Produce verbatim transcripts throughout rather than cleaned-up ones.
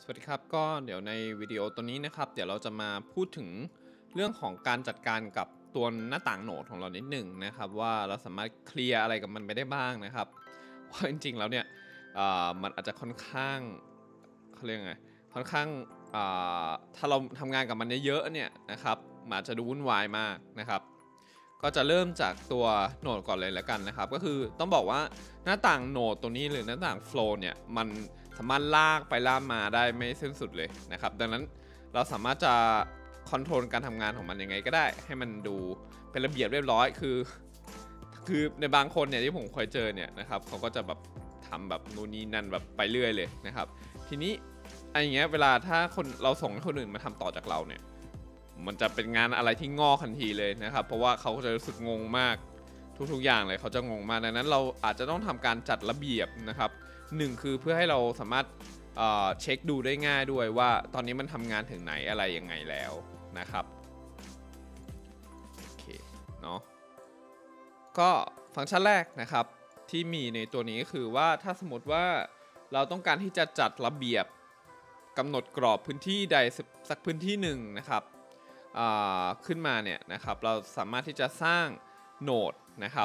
สวัสดีครับก็เดี๋ยวในวิดีโอตัวนี้นะครับเดี๋ยวเราจะมาพูดถึงเรื่องของการจัดการกับตัวหน้าต่างโหนดของเรานิดหนึ่งนะครับว่าเราสามารถเคลียร์อะไรกับมันไปได้บ้างนะครับว่าจริงๆแล้วเนี่ยมันอาจจะค่อนข้างเขาเรียกไงค่อนข้างถ้าเราทำงานกับมันเยอะๆเนี่ยนะครับมันอาจจะดูวุ่นวายมากนะครับก็จะเริ่มจากตัวโหนดก่อนเลยแล้วกันนะครับก็คือต้องบอกว่าหน้าต่างโหนดตัวนี้หรือหน้าต่างโฟล์เนี่ยมันสามารถลากไปลากมาได้ไม่สิ้นสุดเลยนะครับดังนั้นเราสามารถจะคอนโทรลการทำงานของมันยังไงก็ได้ให้มันดูเป็นระเบียบเรียบร้อยคือคือในบางคนเนี่ยที่ผมเคยเจอเนี่ยนะครับเขาก็จะแบบทำแบบนู่นนี่นั่นแบบไปเรื่อยเลยนะครับทีนี้ไอ้เงี้ยเวลาถ้าคนเราส่งให้คนอื่นมาทำต่อจากเราเนี่ยมันจะเป็นงานอะไรที่งอกทันทีเลยนะครับเพราะว่าเขาจะรู้สึกงงมากทุกๆอย่างเลยเขาจะงงมากดังนั้นเราอาจจะต้องทำการจัดระเบียบนะครับหนึ่งคือเพื่อให้เราสามารถเอ่อเช็คดูได้ง่ายด้วยว่าตอนนี้มันทำงานถึงไหนอะไรยังไงแล้วนะครับโอเคเนาะก็ฟังก์ชันแรกนะครับที่มีในตัวนี้ก็คือว่าถ้าสมมติว่าเราต้องการที่จะจัดระเบียบกำหนดกรอบพื้นที่ใดสักพื้นที่หนึ่งนะครับขึ้นมาเนี่ยนะครับเราสามารถที่จะสร้างโหนดนะครับ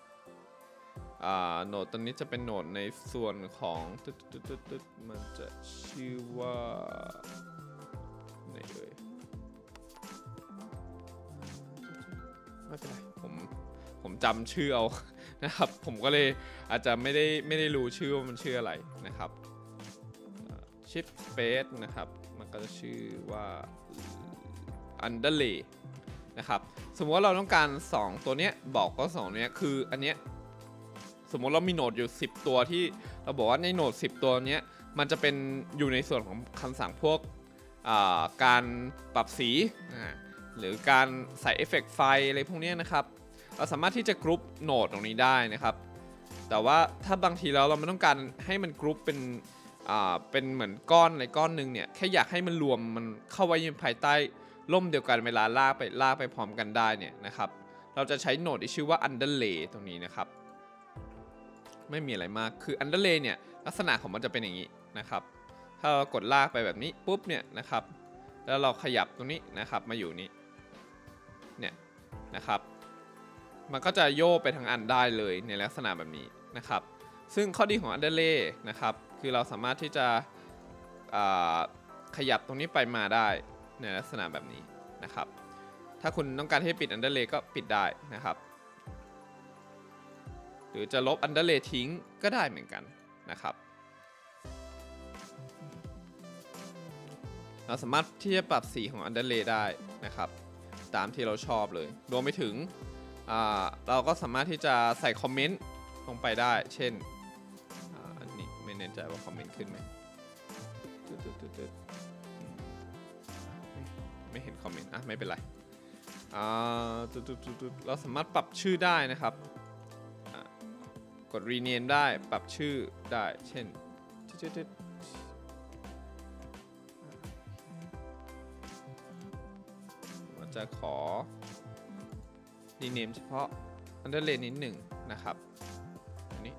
โหนดตัวนี้จะเป็นโหนดในส่วนของมันจะชื่อว่าไหนเอ่ยไม่เป็นไรผมผมจำชื่อเอานะครับผมก็เลยอาจจะไม่ได้ไม่ได้รู้ชื่อว่ามันชื่ออะไรนะครับชิปสเปซนะครับมันก็จะชื่อว่า underlay นะครับสมมติว่าเราต้องการสองตัวเนี้ยบอกก็สองเนี้ยคืออันเนี้ยสมมติเรามีโหนดอยู่สิบตัวที่เราบอกว่าในโหนดสิบตัวเนี้ยมันจะเป็นอยู่ในส่วนของคำสั่งพวกการปรับสีหรือการใส่เอฟเฟกต์ไฟอะไรพวกนี้นะครับเราสามารถที่จะกรุ๊ปโหนดตรงนี้ได้นะครับแต่ว่าถ้าบางทีแล้วเราไม่ต้องการให้มันกรุ๊ปเป็นอ่าเป็นเหมือนก้อนอะไรก้อนหนึ่งเนี่ยแค่อยากให้มันรวมมันเข้าไว้ในภายใต้ร่มเดียวกันเวลาลากไปลากไปพร้อมกันได้เนี่ยนะครับเราจะใช้โหนดที่ชื่อว่า underlay ตรงนี้นะครับไม่มีอะไรมากคือ underlay เนี่ยลักษณะของมันจะเป็นอย่างนี้นะครับถ้าเรากดลากไปแบบนี้ปุ๊บเนี่ยนะครับแล้วเราขยับตรงนี้นะครับมาอยู่นี้เนี่ยนะครับมันก็จะโยกไปทางอันได้เลยในลักษณะแบบนี้นะครับซึ่งข้อดีของ underlay นะครับคือเราสามารถที่จะขยับตรงนี้ไปมาได้ในลักษณะแบบนี้นะครับถ้าคุณต้องการให้ปิด underlay ก็ปิดได้นะครับหรือจะลบ underlay ทิ้งก็ได้เหมือนกันนะครับเราสามารถที่จะปรับสีของ underlay ได้นะครับตามที่เราชอบเลยรวมไปถึงเราก็สามารถที่จะใส่คอมเมนต์ลงไปได้เช่นอันนี้ไม่แน่ใจว่าคอมเมนต์ขึ้นไหมไม่เห็นคอมเมนต์อ่ะไม่เป็นไรเราสามารถปรับชื่อได้นะครับกด rename ได้ปรับชื่อได้เช่นมันจะขอ rename เฉพาะ underlay นิดหนึ่งนะครับอันนี้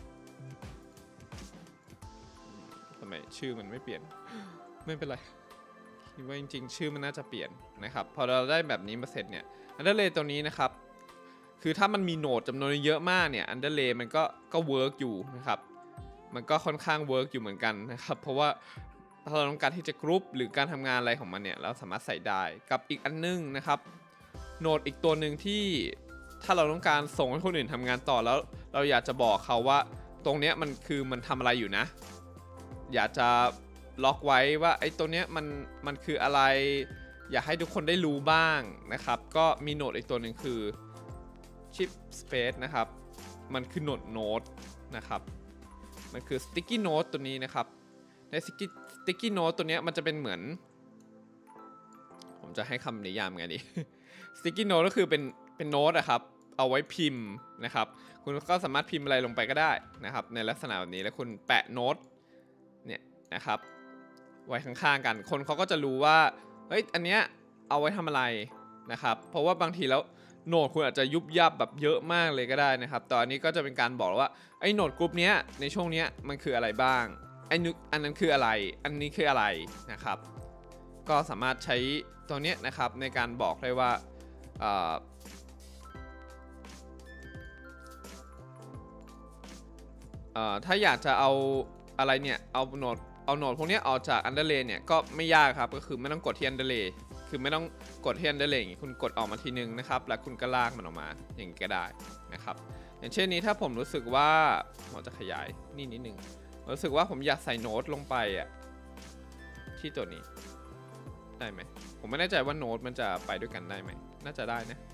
ทำไมชื่อมันไม่เปลี่ยนไม่เป็นไรคิดว่าจริงๆชื่อมันน่าจะเปลี่ยนนะครับพอเราได้แบบนี้มาเสร็จเนี่ย underlay ตัวนี้นะครับคือถ้ามันมีโหนดจำนวนเยอะมากเนี่ย underlay มันก็ก็เวิร์กอยู่นะครับมันก็ค่อนข้างเวิร์กอยู่เหมือนกันนะครับเพราะว่าถ้าเราต้องการที่จะกรุ๊ปหรือการทำงานอะไรของมันเนี่ยเราสามารถใส่ได้กับอีกอันนึงนะครับโหนดอีกตัวหนึ่งที่ถ้าเราต้องการส่งให้คนอื่นทำงานต่อแล้วเราอยากจะบอกเขาว่าตรงเนี้ยมันคือมันทำอะไรอยู่นะอยากจะล็อกไว้ว่าไอ้ตัวเนี้ยมันมันคืออะไรอยากให้ทุกคนได้รู้บ้างนะครับก็มีโหนดอีกตัวหนึ่งคือ chip space นะครับมันคือโหนดโน้ตนะครับมันคือ sticky note ตัวนี้นะครับใน sticky sticky note ตัวนี้มันจะเป็นเหมือนผมจะให้คำนิยามไงดี sticky note ก็คือเป็นเป็นโน้ตนะครับเอาไว้พิมพ์นะครับคุณก็สามารถพิมพ์อะไรลงไปก็ได้นะครับในลักษณะแบบนี้แล้วคุณแปะโน้ตเนี่ยนะครับไว้ข้างๆกันคนเขาก็จะรู้ว่าเฮ้ยอันเนี้ยเอาไว้ทำอะไรนะครับเพราะว่าบางทีแล้วโหนดคุณอาจจะยุบยับแบบเยอะมากเลยก็ได้นะครับตอนนี้ก็จะเป็นการบอกว่าไอ้โหนดกลุ่มนี้ในช่วงนี้มันคืออะไรบ้างไอ้นึกอันนั้นคืออะไรอันนี้คืออะไรนะครับก็สามารถใช้ตัวนี้นะครับในการบอกได้ว่าถ้าอยากจะเอาอะไรเนี่ยเอาโหนดเอาโหนดพวกนี้ออกจาก underlay เนี่ยก็ไม่ยากครับก็คือไม่ต้องกดที่ underlay คือไม่ต้องกดที่ underlay อย่างนี้คุณกดออกมาทีนึงนะครับแล้วคุณก็ลากมันออกมาอย่างนี้ก็ได้นะครับอย่างเช่นนี้ถ้าผมรู้สึกว่าผมจะขยายนี่นิดนึงรู้สึกว่าผมอยากใส่โน้ตลงไปอ่ะที่ตัวนี้ได้ไหมผมไม่แน่ใจว่าโน้ตมันจะไปด้วยกันได้ไหมน่าจะได้นะ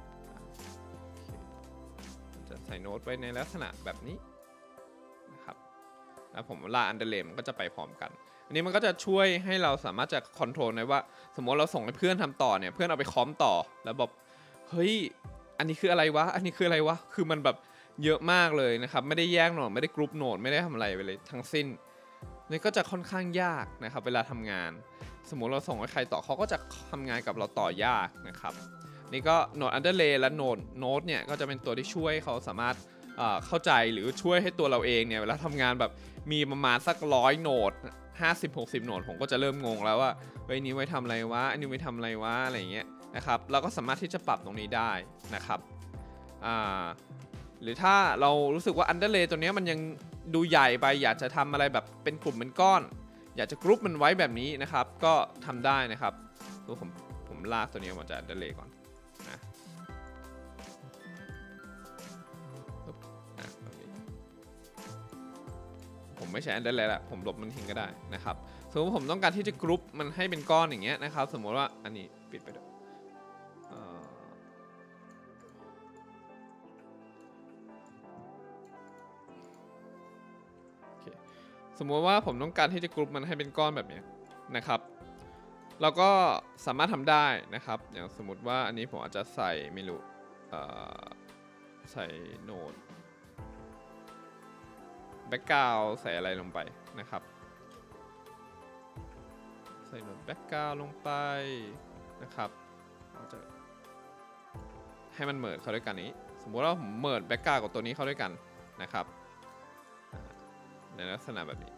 จะใส่โน้ตไปในลักษณะแบบนี้นะครับแล้วผมลากอันเดอร์เลย์มันก็จะไปพร้อมกันอันนี้มันก็จะช่วยให้เราสามารถจะคอนโทรลได้ว่าสมมติเราส่งให้เพื่อนทำต่อเนี่ยเพื่อนเอาไปคอมต่อแล้วบอกเฮ้ยอันนี้คืออะไรวะอันนี้คืออะไรวะคือมันแบบเยอะมากเลยนะครับไม่ได้แยกโหนดไม่ได้กรุ๊ปโหนดไม่ได้ทำอะไรไปเลยทั้งสิ้นนี่ก็จะค่อนข้างยากนะครับเวลาทำงานสมมุติเราส่งให้ใครต่อเขาก็จะทำงานกับเราต่อยากนะครับนี่ก็โหนด underlay และโหนดโน้ตเนี่ยก็จะเป็นตัวที่ช่วยเขาสามารถเข้าใจหรือช่วยให้ตัวเราเองเนี่ยเวลาทำงานแบบมีประมาณสักร้อยโหนดห้าสิบ หกสิบโหนดผมก็จะเริ่มงงแล้วว่าเฮ้ยนี้ไว้ทำอะไรวะอันนี้ไว้ทำอะไรวะอะไรอย่างเงี้ยนะครับเราก็สามารถที่จะปรับตรงนี้ได้นะครับอ่าหรือถ้าเรารู้สึกว่า underlay ตัวนี้มันยังดูใหญ่ไปอยากจะทำอะไรแบบเป็นกลุ่มเป็นก้อนอยากจะกรุ๊ปมันไว้แบบนี้นะครับก็ทำได้นะครับตัวผมผมลากตัวนี้มาจาก underlay ก่อนนะผมไม่ใช้ underlay ละผมลบมันทิ้งก็ได้นะครับสมมติผมต้องการที่จะกรุ๊ปมันให้เป็นก้อนอย่างเงี้ยนะครับสมมติว่าอันนี้ปิดไปด้วยสมมติว่าผมต้องการที่จะกรุ๊ปมันให้เป็นก้อนแบบนี้นะครับเราก็สามารถทำได้นะครับอย่างสมมติว่าอันนี้ผมอาจจะใส่ไม่รู้ใส่โน้ตแบ็กกราวด์ใส่อะไรลงไปนะครับใส่โน้ตแบ็กกราวด์ลงไปนะครับเราจะให้มันเมิร์จเข้าด้วยกันนี้สมมติว่าผมเมิร์จแบ็กกราวด์กับตัวนี้เข้าด้วยกันนะครับในลักษณะแบบนี้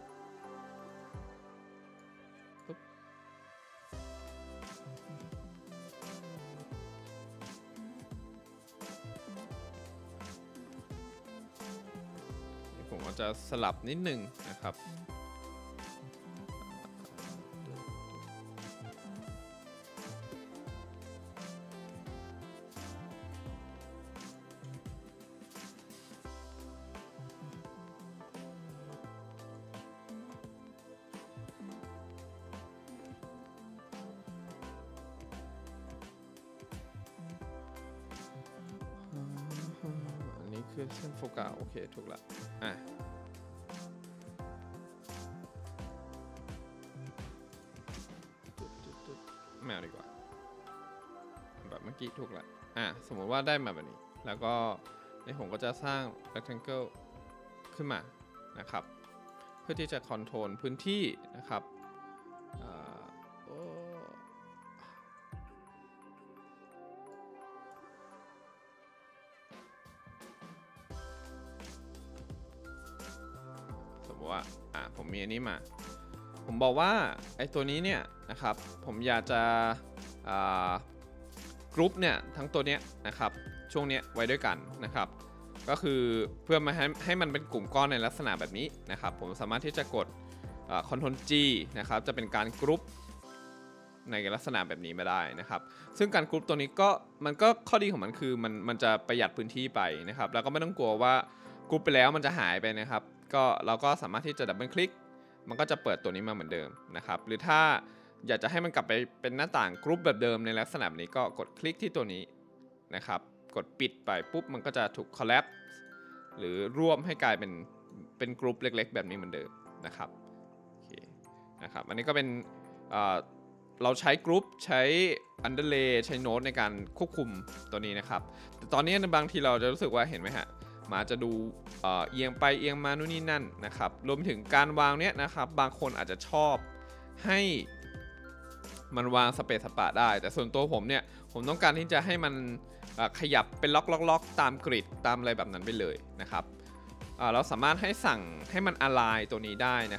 ผมก็จะสลับนิดนึงนะครับคือเส้นโฟกัสโอเคถูกละอ่ะแมวดีกว่าแบบเมื่อกี้ถูกละอ่ะสมมติว่าได้มาแบบนี้แล้วก็ในผมก็จะสร้าง rectangle ขึ้นมานะครับเพื่อที่จะคอนโทรลพื้นที่นะครับว่าอ่ะผมมีอันนี้มาผมบอกว่าไอ้ตัวนี้เนี่ยนะครับผมอยากจะกรุ๊ปเนี่ยทั้งตัวเนี้ยนะครับช่วงเนี้ยไว้ด้วยกันนะครับก็คือเพื่อมาให้ให้มันเป็นกลุ่มก้อนในลักษณะแบบนี้นะครับผมสามารถที่จะกด Ctrl G นะครับจะเป็นการกรุ๊ปในลักษณะแบบนี้มาได้นะครับซึ่งการกรุ๊ปตัวนี้ก็มันก็ข้อดีของมันคือมันมันจะประหยัดพื้นที่ไปนะครับแล้วก็ไม่ต้องกลัวว่ากรุ๊ปไปแล้วมันจะหายไปนะครับก็เราก็สามารถที่จะดับเบิลคลิกมันก็จะเปิดตัวนี้มาเหมือนเดิมนะครับหรือถ้าอยากจะให้มันกลับไปเป็นหน้าต่างกรุ๊ปแบบเดิมในลักษณะแบบนี้ก็กดคลิกที่ตัวนี้นะครับกดปิดไปปุ๊บมันก็จะถูก collapse หรือรวมให้กลายเป็นเป็นกรุ๊ปเล็กๆแบบนี้เหมือนเดิมนะครับโอเคนะครับอันนี้ก็เป็นเราใช้กรุ๊ปใช้ underlay ใช้โน้ตในการควบคุมตัวนี้นะครับแต่ตอนนี้บางทีเราจะรู้สึกว่าเห็นไหมฮะมาจะดูเอียงไปเอียงมานู่นนี่นั่นนะครับรวมถึงการวางเนี้ยนะครับบางคนอาจจะชอบให้มันวางสเปซสปะได้แต่ส่วนตัวผมเนี่ยผมต้องการที่จะให้มันขยับเป็นล็อกล็อกล็อกตามกริดตามอะไรแบบนั้นไปเลยนะครับเราสามารถให้สั่งให้มันอะไลน์ตัวนี้ได้นะครับ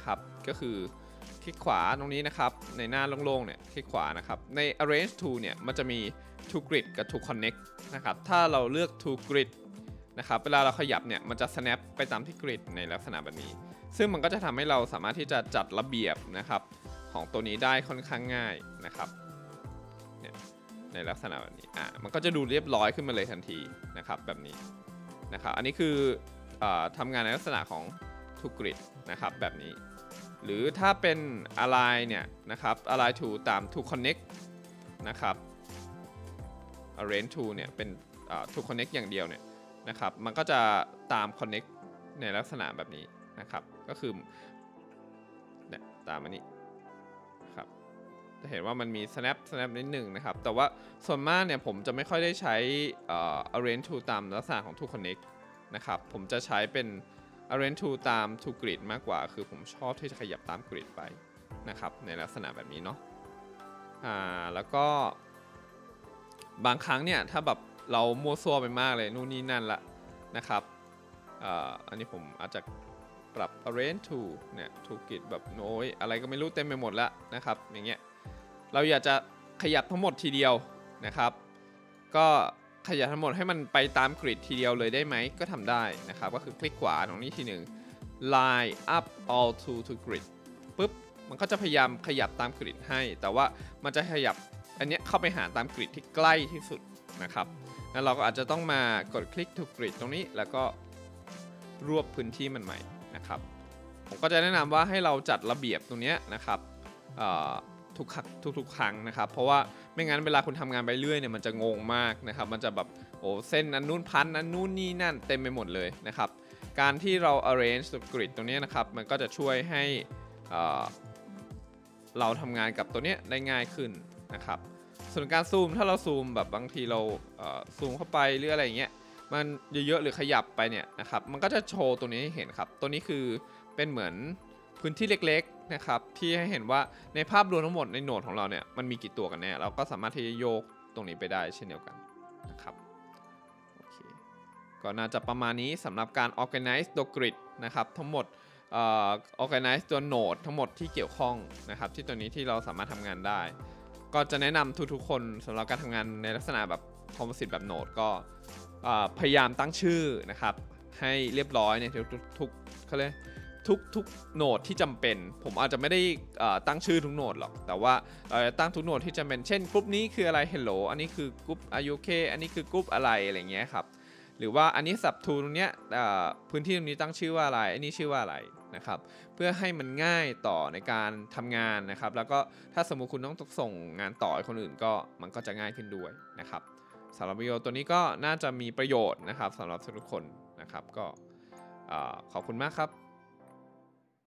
ก็คือคลิกขวาตรงนี้นะครับในหน้าโล่งๆเนี่ยคลิกขวานะครับใน arrange to เนี่ยมันจะมี to grid กับ to connect นะครับถ้าเราเลือก to grid นะครับเวลาเราขยับเนี่ยมันจะ snap ไปตามที่ grid ในลักษณะแบบนี้ซึ่งมันก็จะทำให้เราสามารถที่จะจัดระเบียบนะครับของตัวนี้ได้ค่อนข้างง่ายนะครับเนี่ยในลักษณะแบบนี้อ่ะมันก็จะดูเรียบร้อยขึ้นมาเลยทันทีนะครับแบบนี้นะครับอันนี้คืออทำงานในลักษณะของ to grid นะครับแบบนี้หรือถ้าเป็น align เนี่ยนะครับ align to ตาม to connect นะครับ arrange to เนี่ยเป็น to connect อย่างเดียวเนี่ยนะครับมันก็จะตาม connect ในลักษณะแบบนี้นะครับก็คือเนี่ยตามอันนี้ครับจะเห็นว่ามันมี snap snap นิดหนึ่งนะครับแต่ว่าส่วนมากเนี่ยผมจะไม่ค่อยได้ใช้ arrange to ตามลักษณะของ to connect นะครับผมจะใช้เป็น arrange to ตาม to grid มากกว่าคือผมชอบที่จะขยับตาม grid ไปนะครับในลักษณะแบบนี้เนาะอ่าแล้วก็บางครั้งเนี่ยถ้าแบบเรามั่วซั่วไปมากเลยนู่นนี่นั่นละนะครับอ่าอันนี้ผมอาจจะปรับ arrange to เนี่ย to grid แบบโน้ยอะไรก็ไม่รู้เต็มไปหมดแล้วนะครับอย่างเงี้ยเราอยากจะขยับทั้งหมดทีเดียวนะครับก็ขยับทั้งหมดให้มันไปตามกริดทีเดียวเลยได้ไหมก็ทำได้นะครับก็คือคลิกขวาตรงนี้ทีหนึ่ง line up all to to grid ปุ๊บมันก็จะพยายามขยับตามกริดให้แต่ว่ามันจะขยับอันเนี้ยเข้าไปหาตามกริดที่ใกล้ที่สุดนะครับแล้วเราก็อาจจะต้องมากดคลิก to grid ตรงนี้แล้วก็รวบพื้นที่มันใหม่นะครับผมก็จะแนะนำว่าให้เราจัดระเบียบตรงนี้นะครับทุกครั้งทุกๆครั้งนะครับเพราะว่าไม่งั้นเวลาคุณทำงานไปเรื่อยเนี่ยมันจะงงมากนะครับมันจะแบบโอ้เส้นอันนู้นพันอันนู้นนี่นั่นเต็มไปหมดเลยนะครับการที่เรา arrange grid ตรงนี้นะครับมันก็จะช่วยให้เราทำงานกับตัวนี้ได้ง่ายขึ้นนะครับส่วนการซูมถ้าเราซูมแบบบางทีเราซูมเข้าไปหรืออะไรอย่างเงี้ยมันเยอะๆหรือขยับไปเนี่ยนะครับมันก็จะโชว์ตัวนี้ให้เห็นครับตัวนี้คือเป็นเหมือนพื้นที่เล็กๆนะครับที่ให้เห็นว่าในภาพรวมทั้งหมดในโหนดของเราเนี่ยมันมีกี่ตัวกันแน่เราก็สามารถที่จะโยกตรงนี้ไปได้เช่นเดียวกันนะครับโอเคก็น่าจะประมาณนี้สำหรับการ organize ตัว grid นะครับทั้งหมด uh, organize ตัวโหนดทั้งหมดที่เกี่ยวข้องนะครับที่ตัวนี้ที่เราสามารถทำงานได้ก็จะแนะนำทุกๆคนสำหรับการทำงานในลักษณะแบบคอมโพสิตแบบโหนดก็พยายามตั้งชื่อนะครับให้เรียบร้อยในทุกๆเขาเรียกทุกทุกโหนดที่จำเป็นผมอาจจะไม่ได้ตั้งชื่อทุกโหนดหรอกแต่ว่าเราจะตั้งทุกโหนดที่จำเป็นเช่นกรุ๊ปนี้คืออะไร Hello อันนี้คือกรุ๊ป Are you okay อันนี้คือกรุ๊ปอะไรอะไรเงี้ยครับหรือว่าอันนี้ sub to ตรงเนี้ยพื้นที่ตรงนี้ตั้งชื่อว่าอะไรอันนี้ชื่อว่าอะไรนะครับเพื่อให้มันง่ายต่อในการทำงานนะครับแล้วก็ถ้าสมมุติคุณต้องส่งงานต่อให้คนอื่นก็มันก็จะง่ายขึ้นด้วยนะครับสำหรับวิดีโอตัวนี้ก็น่าจะมีประโยชน์นะครับสำหรับทุกคนนะครับก็ขอบคุณมากครับ